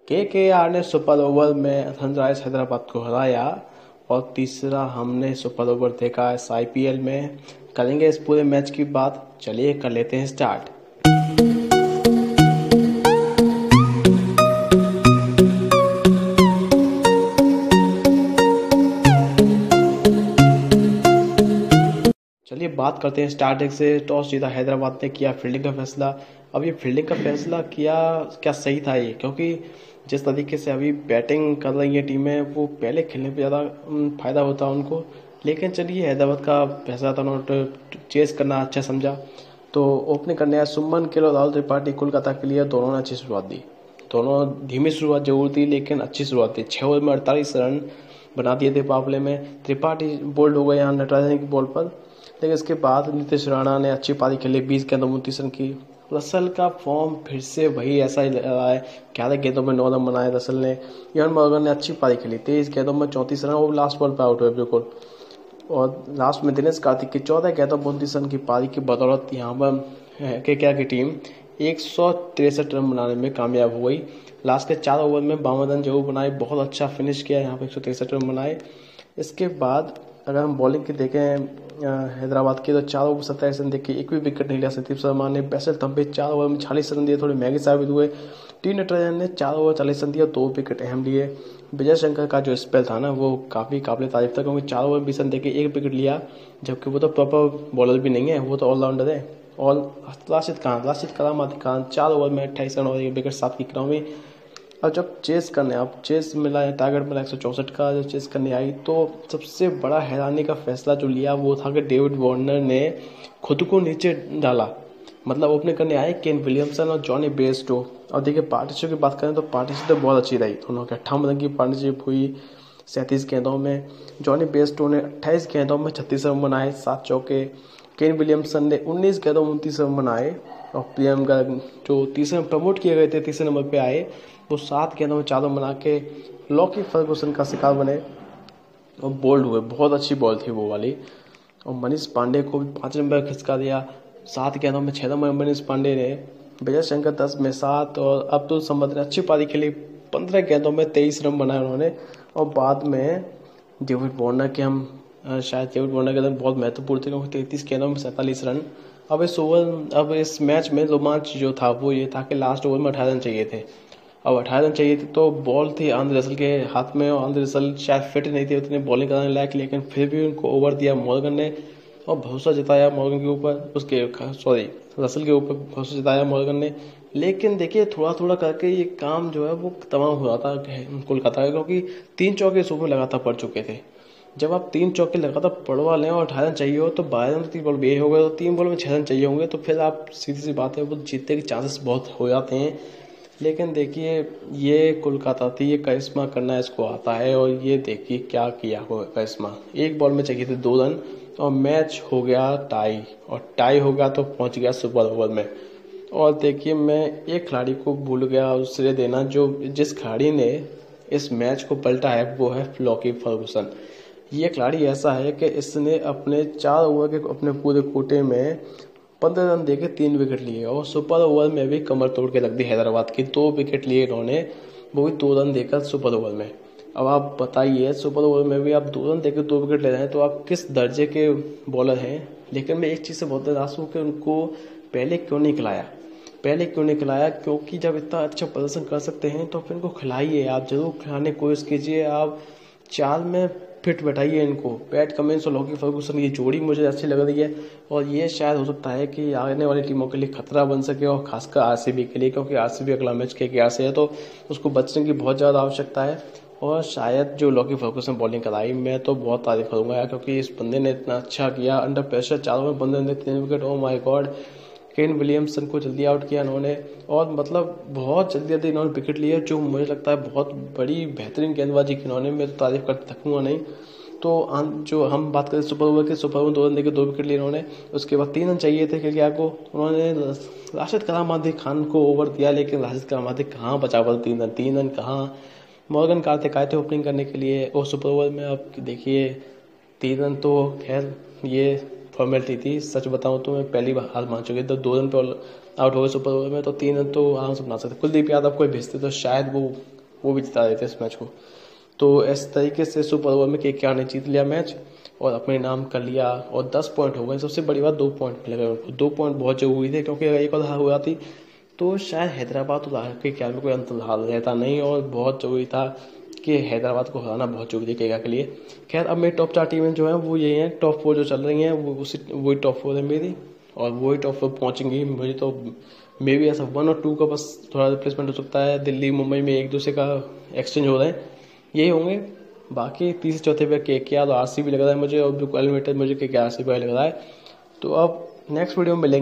KKR ने super over में Sunrisers Hyderabad को हराया और तीसरा हमने सुपर ओवर देखा इस आईपीएल में। करेंगे इस पूरे मैच की बात, चलिए कर लेते हैं स्टार्ट। चलिए बात करते हैं स्टार्टिंग से। टॉस जीता हैदराबाद ने, किया फील्डिंग का फैसला। अब ये फील्डिंग का फैसला किया क्या सही था ये, क्योंकि जिस तरीके से अभी बैटिंग कर रही है टीमें वो पहले खेलने पे ज़्यादा फ़ायदा होता है उनको। लेकिन चलिए हैदराबाद का फैसला था, उन्होंने चेस करना अच्छा समझा। तो ओपनिंग करने आया सुमन गिल और राहुल त्रिपाठी कोलकाता के लिए। दोनों ने अच्छी शुरुआत दी, दोनों धीमी शुरुआत जरूर थी लेकिन अच्छी शुरुआत थी। 6 ओवर में 48 रन बना दिए थे मुकाबले में। त्रिपाठी बोल्ड हो गए यहाँ नटराजन की बॉल पर, लेकिन इसके बाद नीतीश राणा ने अच्छी पारी खेली, 20 गेंदों में 29 रन की। रसल का फॉर्म फिर से वही ऐसा ही रहा है, 11 गेंदों में 9 रन बनाए रसल ने। इवन मॉर्गन ने अच्छी पारी खेली, 23 गेंदों में 34 रन, वो लास्ट बॉल पर आउट हुए बिल्कुल। और लास्ट में दिनेश कार्तिक की 14 गेंदों में 29 रन की पारी की बदौलत यहाँ पर केकेआर की टीम 163 रन बनाने में कामयाब हो गई। लास्ट के 4 ओवर में 52 रन जरूर बनाए, बहुत अच्छा फिनिश किया यहाँ पर, 163 रन बनाए। इसके बाद अगर हम बॉलिंग की देखें हैदराबाद की, तो 4 ओवर 27 रन देखे, एक भी विकेट नहीं लिया संदीप शर्मा ने। बैसल थम्पे 4 ओवर में 46 रन दिए, थोड़े महंगे साबित हुए। टी नटराजन ने 4 ओवर 40 रन दिया, 2 विकेट अहम लिए। विजय शंकर का जो स्पेल था ना वो काफ़ी काबिल तारीफ था, क्योंकि 4 ओवर 20 रन देके 1 विकेट लिया, जबकि वो तो प्रॉपर बॉलर भी नहीं है, वो तो ऑलराउंडर है। और राशिद करामाती खान 4 ओवर में 28 रन और 1 विकेट 7 की इकनॉमी। और जब चेस करने अब चेस मिला, टारगेट मिला 164 का, जब चेस करने आई तो सबसे बड़ा हैरानी का फैसला जो लिया वो था कि डेविड वार्नर ने खुद को नीचे डाला। मतलब ओपनिंग करने आए केन विलियमसन और जॉनी बेयरस्टो। और देखिए पार्टनरशिप की बात करें तो पार्टनरशिप तो बहुत अच्छी रही, दोनों के 58 रन की पार्टनरशिप हुई 37 गेंदों में। जॉनी बेयरस्टो ने 28 गेंदों में 36 रन बनाए, 7 चौके। केन विलियमसन ने 19 गेंदों में 29 रन बनाए। और पीएम का जो तीसरे प्रमोट किए गए थे, तीसरे नंबर पे आए, वो 7 गेंदों में 4 रन बना के लॉकी फर्गुसन का शिकार बने और बोल्ड हुए। बहुत अच्छी बॉल थी वो वाली। और मनीष पांडे को भी 5 नंबर खिसका दिया, 7 गेंदों में 6 रन मनीष पांडे ने। विजय शंकर 10 में 7 और अब्दुल समद ने अच्छी पारी खेली, 15 गेंदों में 23 रन बनाए उन्होंने। और बाद में डेविड वार्नर के शायद डेविड वार्नर के रन बहुत महत्वपूर्ण थे, क्योंकि 33 गेंदों में 47 रन। अब इस मैच में रोमांच जो था वो ये था कि लास्ट ओवर में 18 रन चाहिए थे। अब 18 रन चाहिए थे तो बॉल थी आंद्रे रसल के हाथ में, और आंद्रे रसल शायद फिट नहीं थे उतने बॉलिंग कराने लायक, लेकिन फिर भी उनको ओवर दिया मॉर्गन ने और भरोसा जताया मॉर्गन के ऊपर, रसल के ऊपर भरोसा जताया मॉर्गन ने। लेकिन देखिए थोड़ा थोड़ा करके ये काम जो है वो तमाम हो रहा था कोलकाता का, क्योंकि 3 चौके सुबह लगातार पड़ चुके थे। जब आप 3 चौके लगातार पड़वा लें और 18 रन चाहिए हो तो 12 रन 3 बॉल भी हो गए, तो 3 बॉल में 6 रन चाहिए होंगे, तो फिर आप सीधी सी बात है वो जीतने के चांसेस बहुत हो जाते हैं। लेकिन देखिए ये कोलकाता थी, ये करिश्मा करना इसको आता है। और ये देखिए क्या किया हो करिश्मा, 1 बॉल में चाहिए थे 2 रन और मैच हो गया टाई, और टाई हो गया तो पहुंच गया सुपर ओवर में। और देखिए मैं एक खिलाड़ी को भूल गया श्रेय देना, जो जिस खिलाड़ी ने इस मैच को पलटा है वो है लॉकी फर्गुसन। ये खिलाड़ी ऐसा है कि इसने अपने 4 ओवर के अपने पूरे कोटे में 15 रन देके 3 विकेट लिए, और सुपर ओवर में भी कमर तोड़ के रख दी हैदराबाद की। 2 विकेट लिए इन्होंने, वो भी 2 रन देकर सुपर ओवर में। अब आप बताइए सुपर ओवर में भी आप 2 रन देकर 2 विकेट ले रहे हैं तो आप किस दर्जे के बॉलर हैं। लेकिन मैं एक चीज़ से बहुत निराश हूँ कि उनको पहले क्यों नहीं खिलाया, क्योंकि जब इतना अच्छा प्रदर्शन कर सकते हैं तो फिर इनको खिलाइए, आप जरूर खिलाने की कोशिश कीजिए, आप चाल में फिट बैठाइए इनको। पैट कमिंस और लॉकी फर्गुसन की जोड़ी मुझे अच्छी लग रही है, और ये शायद हो सकता है कि आने वाली टीमों के लिए खतरा बन सके, और खासकर आरसीबी के लिए, क्योंकि आरसीबी अगला मैच केकेआर से है तो उसको बचने की बहुत ज़्यादा आवश्यकता है। और शायद जो लॉकी फर्गुसन बॉलिंग कराई, मैं तो बहुत तारीफ करूँगा यार, क्योंकि इस बंदे ने इतना अच्छा किया अंडर प्रेशर। 4 ओवर बंदे ने 3 wicket, oh my god. Kane Williamson को जल्दी आउट किया इन्होंने, और मतलब बहुत जल्दी इन्होंने विकेट लिए, जो मुझे लगता है बहुत बड़ी बेहतरीन गेंदबाजी की इन्होंने, मैं तो तारीफ करते थकूँगा नहीं। तो जो हम बात करें सुपर ओवर 2 रन देकर 2 विकेट लिए इन्होंने। उसके बाद 3 रन चाहिए थे केकेआर को, उन्होंने राशिद करामाती खान को ओवर दिया, लेकिन राशिद करामाती कहाँ बचा पाते 3 रन कहाँ। मॉर्गन कार्तिक आए थे ओपनिंग करने के लिए, और सुपर ओवर में अब देखिए 3 रन तो खैर ये फॉर्मेलिटी थी। सच बताऊं तो मैं पहली बार हार मान चुकी थी, 2 रन पे आउट हो गए सुपर ओवर में, तो 3 रन तो आराम से बना सकते। कुलदीप यादव को भेजते तो शायद वो भी जिता देते इस मैच को। तो इस तरीके से सुपर ओवर में KKR ने जीत लिया मैच और अपने नाम कर लिया, और 10 पॉइंट हो गए। सबसे बड़ी बात 2 पॉइंट मिल गए उनको। 2 पॉइंट बहुत जरूरी थे, क्योंकि अगर एक और हार हो जाती तो शायद हैदराबाद तो KKR में कोई अंतर हार रहता नहीं, और बहुत जरूरी था कि हैदराबाद को हराना बहुत जरूरी है KKR के लिए। खैर अब मेरी टॉप 4 टीमें जो हैं वो यही हैं, टॉप 4 जो चल रही हैं वही टॉप 4 है मेरी, और वही टॉप 4 पहुँचेंगी। मुझे तो मे भी ऐसा 1 और 2 का बस थोड़ा रिप्लेसमेंट हो सकता है, दिल्ली मुंबई में एक दूसरे का एक्सचेंज हो रहे हैं, यही होंगे। बाकी तीसरे चौथे पे KKR और RCB लग रहा है मुझे, और बिल्कुल एलिमिनेटेड मुझे KKR RCB लग रहा है। तो अब नेक्स्ट वीडियो में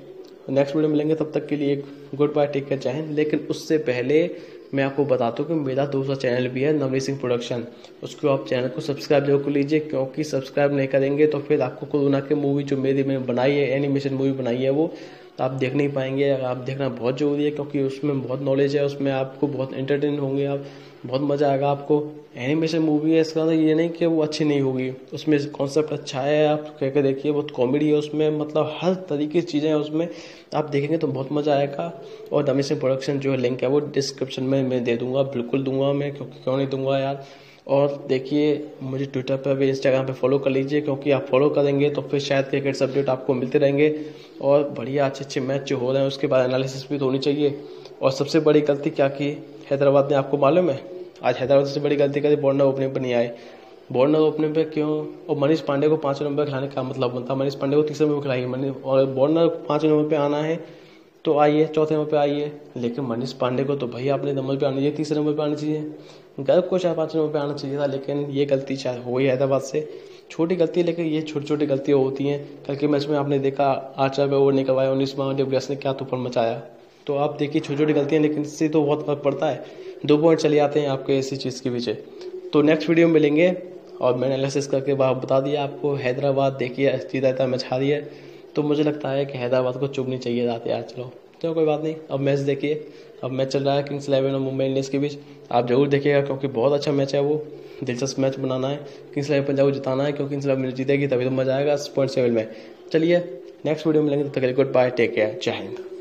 मिलेंगे, तब तक के लिए गुड बाय, टेक केयर, जय हिंद। लेकिन उससे पहले मैं आपको बताता हूँ कि मेरा दूसरा चैनल भी है, नवनीत सिंह प्रोडक्शन। उसको आप चैनल को सब्सक्राइब जरूर कर लीजिए, क्योंकि सब्सक्राइब नहीं करेंगे तो फिर आपको कोरोना की मूवी जो मैंने बनाई है, एनिमेशन मूवी बनाई है, वो आप देख नहीं पाएंगे। आप देखना बहुत ज़रूरी है, क्योंकि उसमें बहुत नॉलेज है, उसमें आपको बहुत एंटरटेन होंगे आप, बहुत मज़ा आएगा आपको। एनिमेशन मूवी है, इसका मतलब ये नहीं कि वो अच्छी नहीं होगी, उसमें कॉन्सेप्ट अच्छा है, आप कह के देखिए। बहुत कॉमेडी है उसमें, मतलब हर तरीके की चीज़ें हैं उसमें, आप देखेंगे तो बहुत मज़ा आएगा। और नवनीत सिंह प्रोडक्शन जो लिंक है वो डिस्क्रिप्शन में मैं दे दूंगा, बिल्कुल दूंगा मैं, क्योंकि क्यों नहीं दूंगा यार। और देखिए मुझे ट्विटर पर भी, इंस्टाग्राम पे फॉलो कर लीजिए, क्योंकि आप फॉलो करेंगे तो फिर शायद क्रिकेट से अपडेट आपको मिलते रहेंगे, और बढ़िया अच्छे मैच जो हो रहे हैं उसके बाद एनालिसिस भी तो होनी चाहिए। और सबसे बड़ी गलती क्या की हैदराबाद ने, आपको मालूम है? आज हैदराबाद से बड़ी गलती करी, वार्नर ओपनिंग पर नहीं आए। वार्नर ओपनिंग पे क्यों? और मनीष पांडे को 5 नंबर खिलाने का मतलब बनता, मनीष पांडे को 3 नंबर खिलाइए, और वार्नर 5 नंबर पे आना है तो आइए, 4थे नंबर पे आइए। लेकिन मनीष पांडे को तो भाई अपने नंबर पे आना चाहिए, 3 नंबर पे आना चाहिए। गर्व को शायद 5 नंबर पे आना चाहिए था, लेकिन ये गलती शायद हो गई हैदराबाद से। छोटी गलती है, लेकिन ये छोटी छोटी गलतियाँ होती हैं। कल के मैच में आपने देखा आर्चर पे ओवर नहीं करवाया, 19 डिविलियर्स ने क्या तूफान मचाया। तो आप देखिए छोटी छोटी गलतियाँ, लेकिन इससे तो बहुत फर्क पड़ता है। 2 पॉइंट चले आते हैं आपके इसी चीज़ के पीछे। तो नेक्स्ट वीडियो में मिलेंगे, और मैंने एनालिसिस करके बता दिया आपको। हैदराबाद देखिए सीधा मैच हारी है, तो मुझे लगता है कि हैदराबाद को चुभनी चाहिए रात यार। चलो कोई बात नहीं, अब मैच देखिए। अब मैच चल रहा है किंग्स 11 और मुंबई इंडियंस के बीच, आप जरूर देखिएगा, क्योंकि बहुत अच्छा मैच है वो, दिलचस्प मैच बनाना है। किंग्स 11 पंजाब को जिताना है, क्योंकि किंग्स 11 जीतेगी तभी तो मजा आएगा पॉइंट 7 में। चलिए नेक्स्ट वीडियो में मिलेंगे, तब तक के लिए गुड बाय, टेक केयर, जय हिंद।